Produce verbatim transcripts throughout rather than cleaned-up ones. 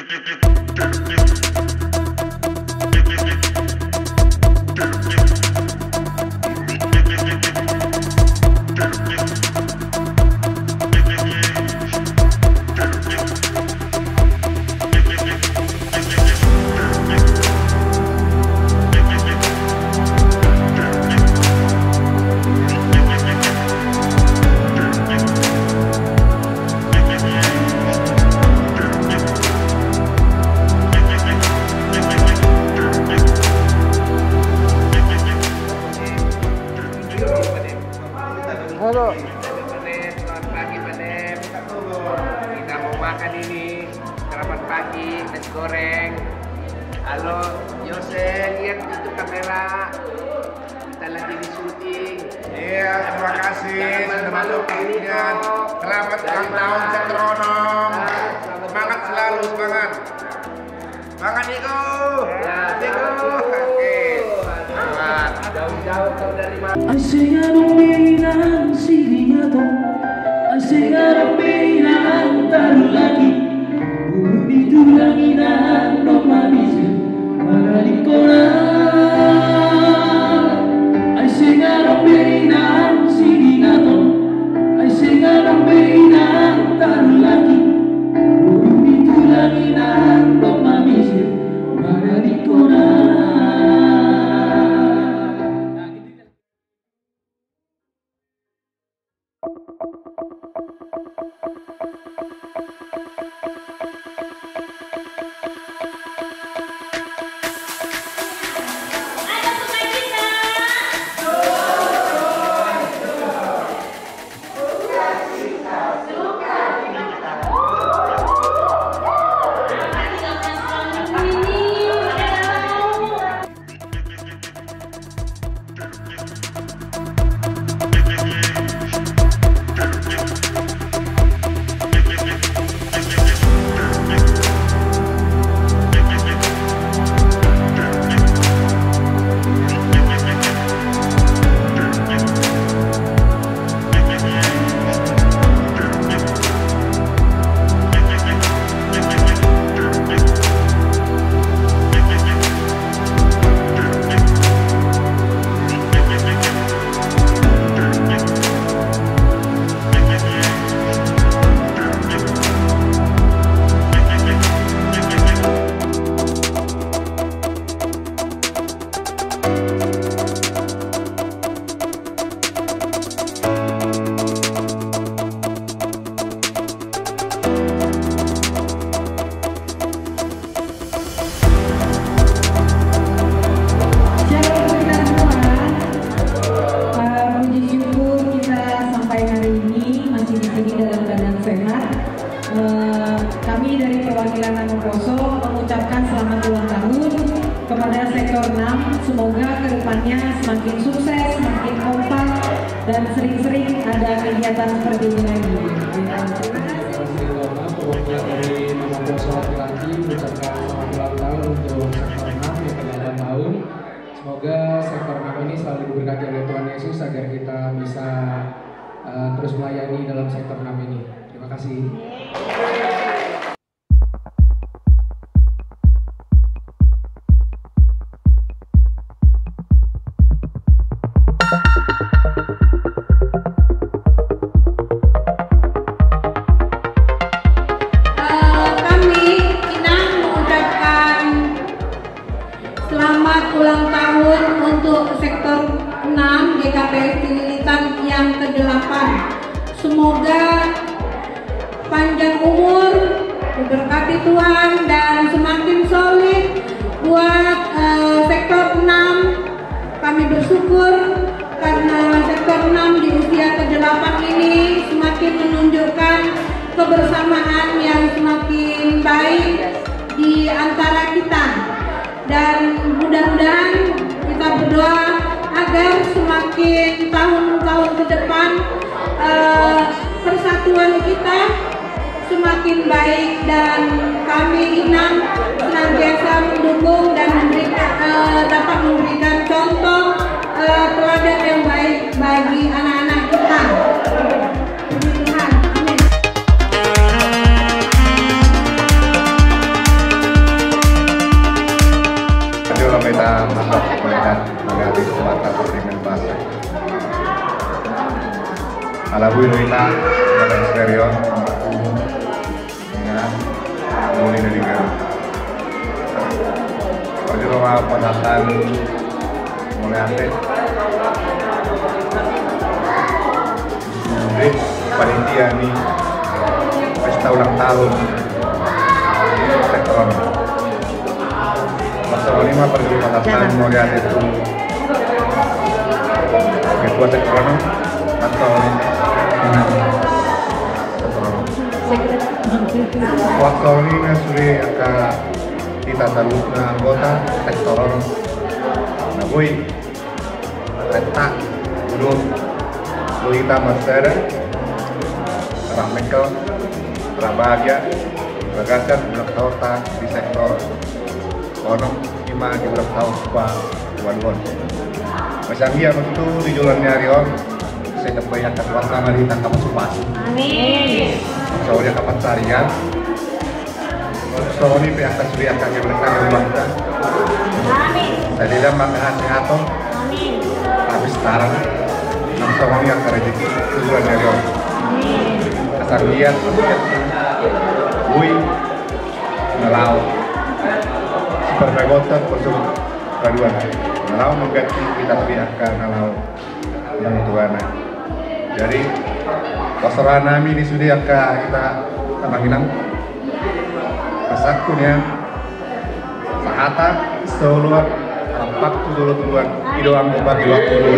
Halo. Selamat pagi, Pak Dem. Kita mau makan ini sarapan pagi, nasi goreng. Halo, Yose, lihat itu kamera. Kita lagi di syuting. Iya, terima kasih sudah masuk waktunya. Selamat ulang Dari tahun mana? Setronom. Ah, Semangat selalu, semangat. Semangat Niko. Ya, Niko. Oke. Selamat. Jauh-jauh kau dari mana? I sing a panggilan sininya to, I sing a panggilan taruh lagi, burung itu langinan no manisnya, mengalir koran. I sing a panggilan sininya to, I sing a panggilan taruh lagi, burung itu langinan no manisnya, mengalir koran. Kami dari perwakilan Nanoposo mengucapkan selamat ulang tahun kepada sektor enam. Semoga kedepannya semakin sukses, semakin kompak, dan sering-sering ada kegiatan seperti ini lagi. Terima kasih perwakilan dari Nanoposo laki-laki mengucapkan selamat ulang tahun untuk sektor enam yang ke delapan tahun. Semoga sektor enam ini selalu diberkati oleh Tuhan Yesus agar kita bisa uh, terus melayani dalam sektor enam ini. Terima kasih. Selamat ulang tahun untuk sektor enam G K P S Cililitan yang kedelapan. Semoga panjang umur, diberkati Tuhan, dan semakin solid buat uh, sektor enam. Kami bersyukur karena sektor enam di usia kedelapan ini semakin menunjukkan kebersamaan yang semakin baik di antara kita. Dan mudah-mudahan kita berdoa agar semakin tahun-tahun ke depan uh, persatuan kita semakin baik, dan kami Inam senantiasa mendukung dan memberikan, uh, dapat memberikan contoh uh, teladan yang baik bagi anak-anak kita. Puji Tuhan. Amin. Alabu Inuita pada stereo ya mulai dari kan kalau rumah penatan mulai ada jadi panitia nih pesta ulang tahun sektoran masa lima pergi penatan mulai ada itu ketua sektoran atau waktu ini sudah akan kita taruh na anggota sektoran na boy letak dulu kita master ramekel rabagia bagasan blok tahun di sektor konon lima di blok tahun pak wan-wan macam dia begitu di jualan nyarion saya terbayang keluar sama di tangkap supas. Amin. Soalnya kapan sarian. Soalnya pihak kasih akan yang mereka membantu. Amin. Saya tidak makan sehat. Amin. Habis sekarang, nam soalnya akan rezeki tujuan dari orang. Amin. Asal lihat, bui, melau, super megotan kosong kaduan. Melau mengganti kita pihak akan melau yang tuan. Jadi pasaran kami ini sudah kita tambahinang kesakunya sahata seluar empat puluh tujuan idoang obat dua puluh.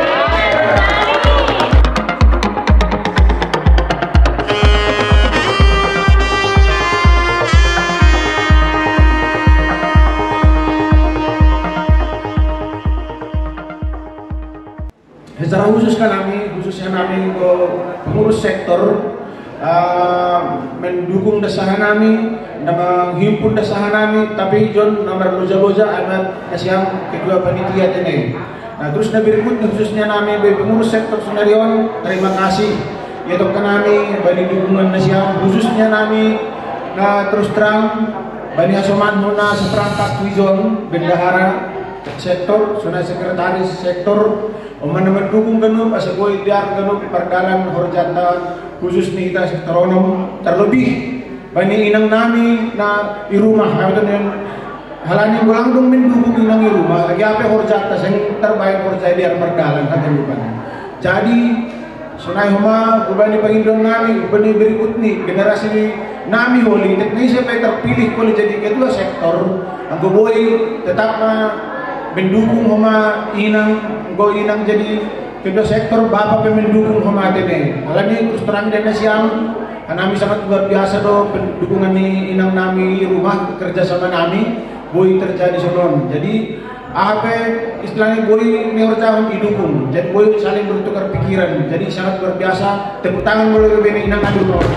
Secara khusus kan kami, khususnya kami untuk pengurus sektor uh, mendukung desahan kami, menghimpun desahan kami, tapi John nomor loja-loja amat kasihan kedua panitia ini. Nah terus na berikutnya khususnya kami pengurus sektor Sunarion, terima kasih yaitu kan kami bani dukungan nasihat khususnya kami. Nah terus terang bani asoman huna seperangkat wijon bendahara sektor, sunai sekretaris sektor Oman mendukung genup asal biar genup perdalan horjatan khusus nih kita sektoronum terlebih bani inang nami na di rumah yang halanya langdung mendukung inang di rumah lagi apa horjatan yang terbaik horjatan biar perdalan kata lupa. Jadi sunai huma ubani pangindon nami ubani berikut nih generasi nami holi teknis sampai terpilih boleh jadi kedua sektor anggo boy tetap mendukung huma inang go inang jadi kedua sektor bapak mendukung huma tene malah ini terus terang dan siang kami sangat luar biasa do dukungan ni inang nami rumah kerja sama nami boy terjadi sebelum jadi apa istilahnya boy neurcawan didukung jadi boy saling bertukar pikiran jadi sangat luar biasa tepuk tangan mulai bini inang nami do.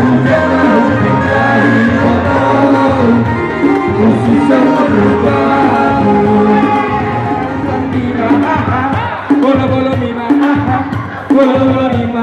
jangan mencari kotor, susah berubah. Bola bola mima, bola bola mima.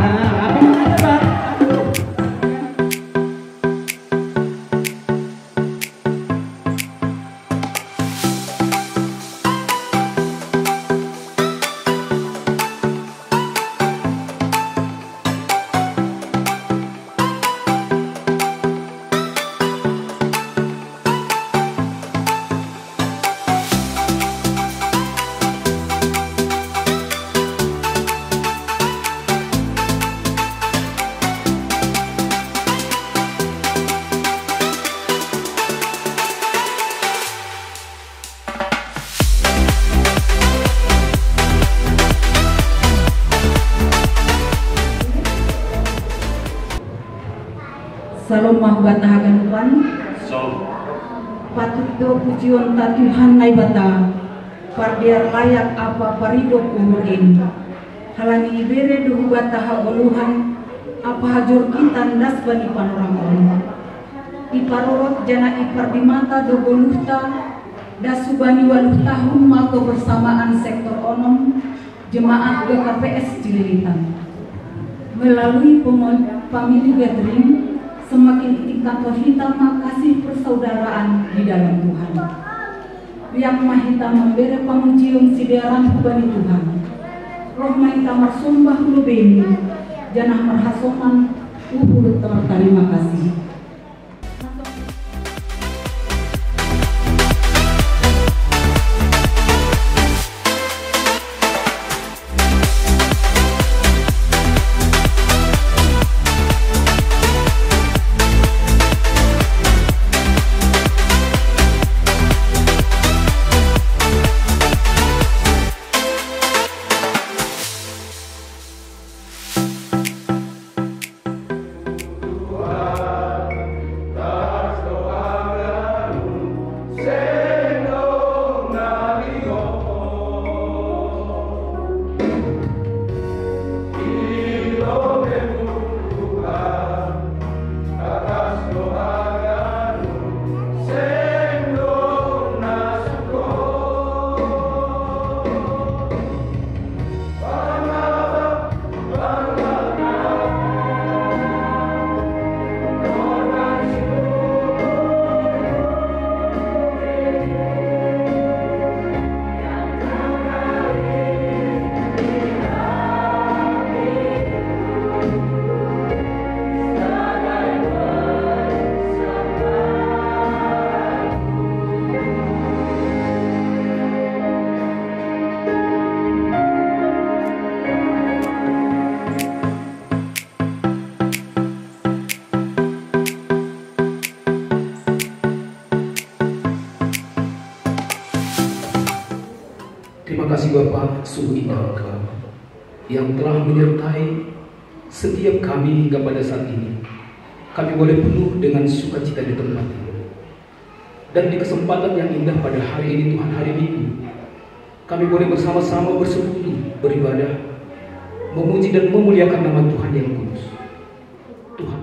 Salam mahbata ganupan. Patut do pujian ta Tuhan nai bata. Parbiar layak apa parido kuhurin. Halangi ibere do bata hagoluhan. Apa hajur kita das bani panorang. Iparorot jana ipar di mata do goluhta. Dasubani waluh tahun mako bersamaan sektor onom. Jemaat G K P S Cililitan. Melalui family gathering, semakin tingkat kita makasih persaudaraan di dalam Tuhan. Yang mahita memberi pamujian sidaran bani Tuhan. Roh mahita marsumbah lubeni, janah marhasoman uhur terima kasih. Terima kasih Bapak sungguh indah Engkau yang telah menyertai setiap kami hingga pada saat ini. Kami boleh penuh dengan sukacita di tempat ini. Dan di kesempatan yang indah pada hari ini Tuhan, hari Minggu, kami boleh bersama-sama bersekutu, beribadah, memuji dan memuliakan nama Tuhan yang kudus. Tuhan.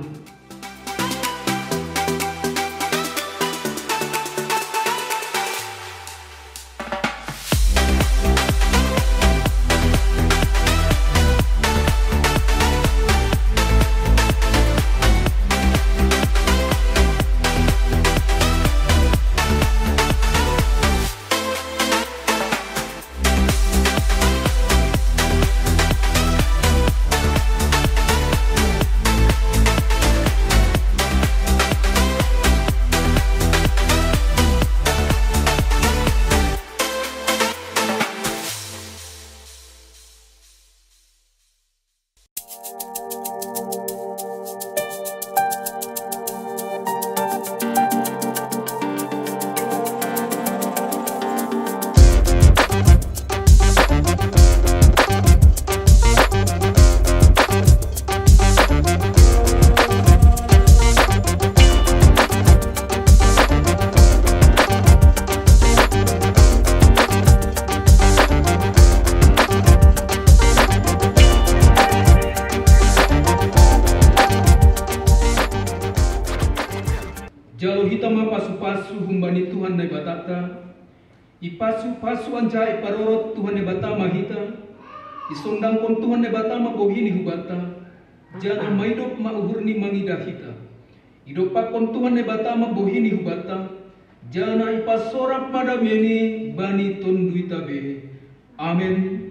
hita ma pasu-pasu humbani Tuhan na batata. Ipasu-pasu anja iparorot Tuhan na batama hita. Isondang kon Tuhan na batama bohini hubata. Jana maidop mauhurni mangida hita. Idopa kon Tuhan na batama bohini hubata. Jana ipasorak pada meni bani tonduita be. Amen.